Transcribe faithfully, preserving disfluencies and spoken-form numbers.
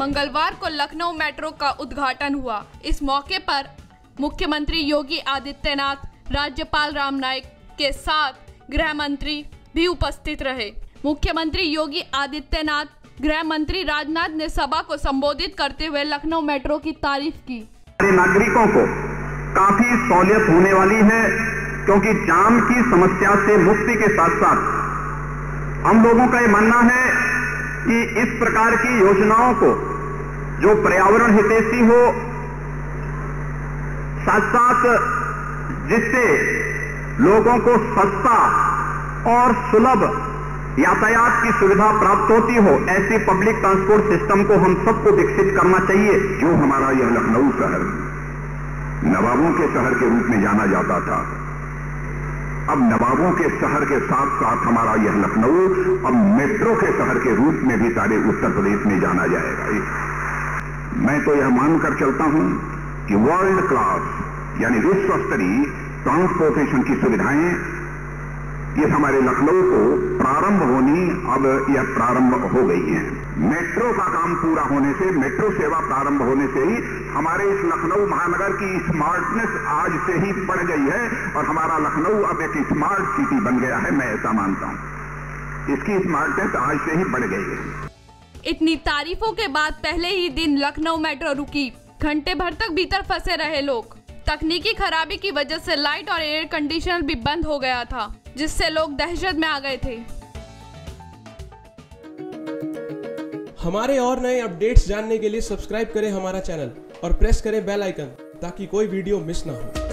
मंगलवार को लखनऊ मेट्रो का उद्घाटन हुआ। इस मौके पर मुख्यमंत्री योगी आदित्यनाथ, राज्यपाल राम नाईक के साथ गृह मंत्री भी उपस्थित रहे। मुख्यमंत्री योगी आदित्यनाथ, गृह मंत्री राजनाथ ने सभा को संबोधित करते हुए लखनऊ मेट्रो की तारीफ की। नागरिकों को काफी सहूलियत होने वाली है, क्योंकि जाम की समस्या से मुक्ति के साथ साथ हम लोगों का ये मानना है कि इस प्रकार की योजनाओं को जो पर्यावरण हितैषी हो, साथ साथ जिससे लोगों को सस्ता और सुलभ यातायात की सुविधा प्राप्त होती हो, ऐसी पब्लिक ट्रांसपोर्ट सिस्टम को हम सबको विकसित करना चाहिए। जो हमारा यह लखनऊ शहर नवाबों के शहर के रूप में जाना जाता था, अब नवाबों के शहर के साथ साथ हमारा यह लखनऊ अब मेट्रो के शहर के रूप में भी सारे उत्तर प्रदेश में जाना जाएगा। मैं तो यह मानकर चलता हूं कि वर्ल्ड क्लास यानी विश्व स्तरीय ट्रांसपोर्टेशन की सुविधाएं ये हमारे लखनऊ को प्रारंभ होनी अब यह प्रारंभ हो गई है। मेट्रो का काम पूरा होने से, मेट्रो सेवा प्रारंभ होने से ही हमारे इस लखनऊ महानगर की स्मार्टनेस आज से ही बढ़ गई है और हमारा लखनऊ अब एक स्मार्ट सिटी बन गया है। मैं ऐसा मानता हूं, इसकी स्मार्टनेस आज से ही बढ़ गई है। इतनी तारीफों के बाद पहले ही दिन लखनऊ मेट्रो रुकी। घंटे भर तक भीतर फंसे रहे लोग। तकनीकी खराबी की वजह से लाइट और एयर कंडीशनर भी बंद हो गया था, जिससे लोग दहशत में आ गए थे। हमारे और नए अपडेट्स जानने के लिए सब्सक्राइब करें हमारा चैनल और प्रेस करें बेल आइकन ताकि कोई वीडियो मिस ना हो।